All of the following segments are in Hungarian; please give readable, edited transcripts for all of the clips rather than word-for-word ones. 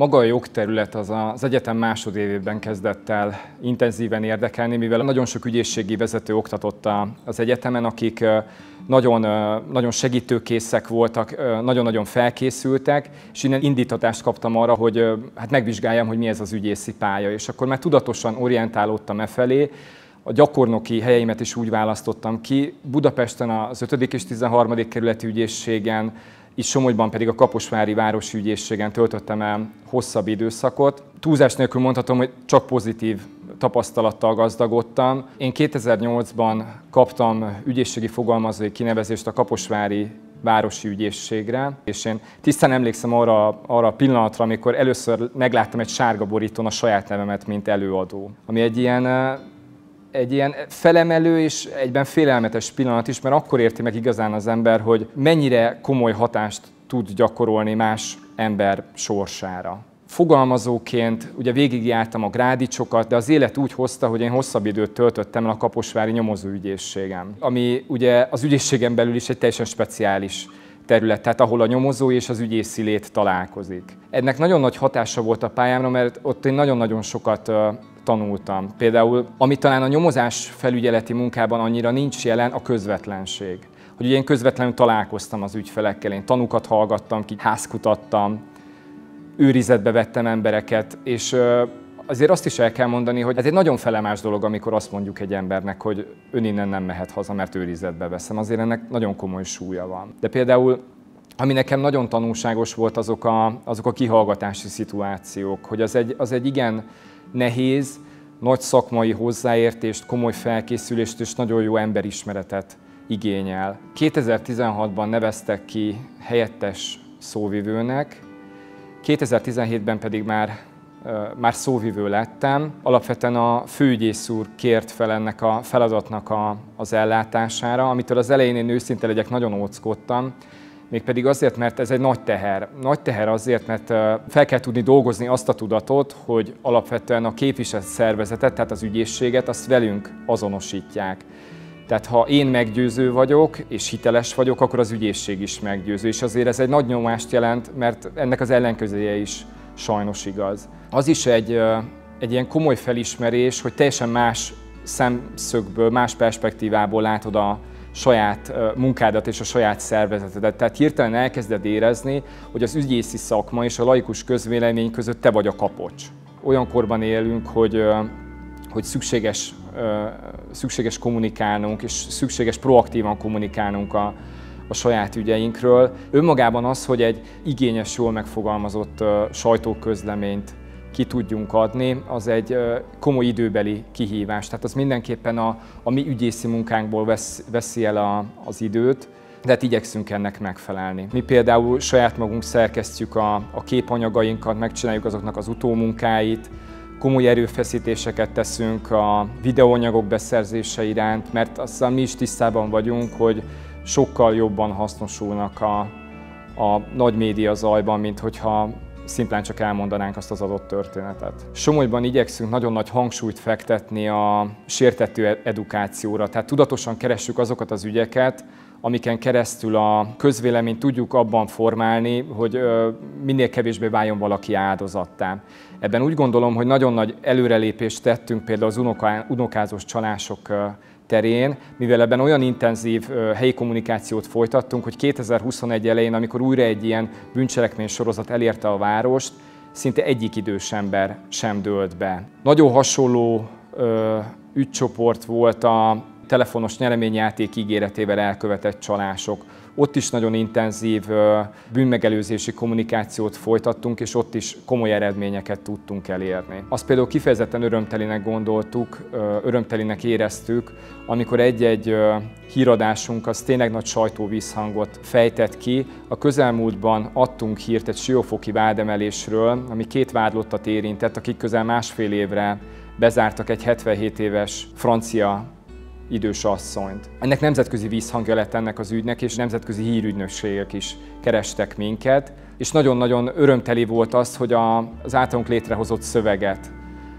Maga a jogterület az egyetem másodévében kezdett el intenzíven érdekelni, mivel nagyon sok ügyészségi vezető oktatott az egyetemen, akik nagyon segítőkészek voltak, nagyon-nagyon felkészültek, és innen indítatást kaptam arra, hogy hát megvizsgáljam, hogy mi ez az ügyészi pálya. És akkor már tudatosan orientálódtam e felé. A gyakornoki helyeimet is úgy választottam ki. Budapesten az 5. és 13. kerületi ügyészségen, itt Somogyban pedig a Kaposvári városi ügyészségen töltöttem el hosszabb időszakot. Túlzás nélkül mondhatom, hogy csak pozitív tapasztalattal gazdagodtam. Én 2008-ban kaptam ügyészségi fogalmazói kinevezést a Kaposvári városi ügyészségre, és én tisztán emlékszem arra a pillanatra, amikor először megláttam egy sárga borítón a saját nevemet, mint előadó, ami egy ilyen felemelő és egyben félelmetes pillanat is, mert akkor érti meg igazán az ember, hogy mennyire komoly hatást tud gyakorolni más ember sorsára. Fogalmazóként ugye végigjártam a grádicsokat, de az élet úgy hozta, hogy én hosszabb időt töltöttem el a Kaposvári nyomozóügyészségen, ami ugye az ügyészségen belül is egy teljesen speciális terület, tehát ahol a nyomozó és az ügyészi lét találkozik. Ennek nagyon nagy hatása volt a pályámra, mert ott én nagyon-nagyon sokat tanultam. Például, ami talán a nyomozás felügyeleti munkában annyira nincs jelen, a közvetlenség. Hogy ugye én közvetlenül találkoztam az ügyfelekkel, én tanúkat hallgattam ki, házkutattam, őrizetbe vettem embereket, és azért azt is el kell mondani, hogy ez egy nagyon felemás dolog, amikor azt mondjuk egy embernek, hogy ön innen nem mehet haza, mert őrizetbe veszem. Azért ennek nagyon komoly súlya van. De például, ami nekem nagyon tanulságos volt, azok a kihallgatási szituációk, hogy az egy igen nehéz, nagy szakmai hozzáértést, komoly felkészülést és nagyon jó emberismeretet igényel. 2016-ban neveztek ki helyettes szóvivőnek, 2017-ben pedig már szóvivő lettem. Alapvetően a főügyész úr kért fel ennek a feladatnak az ellátására, amitől az elején én őszinte legyek, nagyon óckodtam. Mégpedig azért, mert ez egy nagy teher. Nagy teher azért, mert fel kell tudni dolgozni azt a tudatot, hogy alapvetően a képviselt szervezetet, tehát az ügyészséget, azt velünk azonosítják. Tehát ha én meggyőző vagyok, és hiteles vagyok, akkor az ügyészség is meggyőző. És azért ez egy nagy nyomást jelent, mert ennek az ellenkezője is sajnos igaz. Az is egy ilyen komoly felismerés, hogy teljesen más szemszögből, más perspektívából látod a saját munkádat és a saját szervezetedet. Tehát hirtelen elkezded érezni, hogy az ügyészi szakma és a laikus közvélemény között te vagy a kapocs. Olyan korban élünk, hogy szükséges kommunikálnunk, és szükséges proaktívan kommunikálnunk a saját ügyeinkről. Önmagában az, hogy egy igényes, jól megfogalmazott sajtóközleményt ki tudjunk adni, az egy komoly időbeli kihívás. Tehát az mindenképpen a mi ügyészi munkánkból veszi el az időt, de hát igyekszünk ennek megfelelni. Mi például saját magunk szerkesztjük a képanyagainkat, megcsináljuk azoknak az utómunkáit, komoly erőfeszítéseket teszünk a videóanyagok beszerzése iránt, mert aztán mi is tisztában vagyunk, hogy sokkal jobban hasznosulnak a nagy média zajban, mint hogyha szimplán csak elmondanánk azt az adott történetet. Somogyban igyekszünk nagyon nagy hangsúlyt fektetni a sértettő edukációra, tehát tudatosan keressük azokat az ügyeket, amiken keresztül a közvéleményt tudjuk abban formálni, hogy minél kevésbé váljon valaki áldozattá. Ebben úgy gondolom, hogy nagyon nagy előrelépést tettünk például az unokázós csalások terén, mivel ebben olyan intenzív helyi kommunikációt folytattunk, hogy 2021 elején, amikor újra egy ilyen bűncselekmény sorozat elérte a várost, szinte egyik idős ember sem dőlt be. Nagyon hasonló ügycsoport volt a telefonos nyereményjáték ígéretével elkövetett csalások. Ott is nagyon intenzív bűnmegelőzési kommunikációt folytattunk, és ott is komoly eredményeket tudtunk elérni. Azt például kifejezetten örömtelinek gondoltuk, örömtelinek éreztük, amikor egy-egy híradásunk az tényleg nagy sajtóvízhangot fejtett ki. A közelmúltban adtunk hírt egy siófoki vádemelésről, ami 2 vádlottat érintett, akik közel másfél évre bezártak egy 77 éves francia idős asszonyt. Ennek nemzetközi vízhangja lett ennek az ügynek, és nemzetközi hírügynökségek is kerestek minket, és nagyon-nagyon örömteli volt az, hogy az általunk létrehozott szöveget,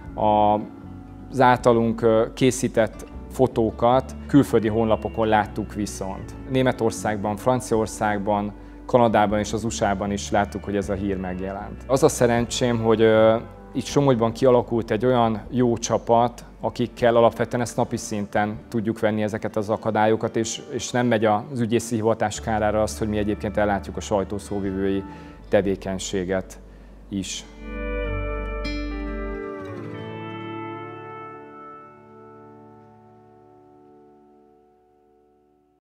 az általunk készített fotókat külföldi honlapokon láttuk viszont. Németországban, Franciaországban, Kanadában és az USA-ban is láttuk, hogy ez a hír megjelent. Az a szerencsém, hogy itt Somogyban kialakult egy olyan jó csapat, akikkel alapvetően ezt napi szinten tudjuk venni ezeket az akadályokat, és nem megy az ügyészi hivatás kárára azt, hogy mi egyébként ellátjuk a sajtószóvivői tevékenységet is.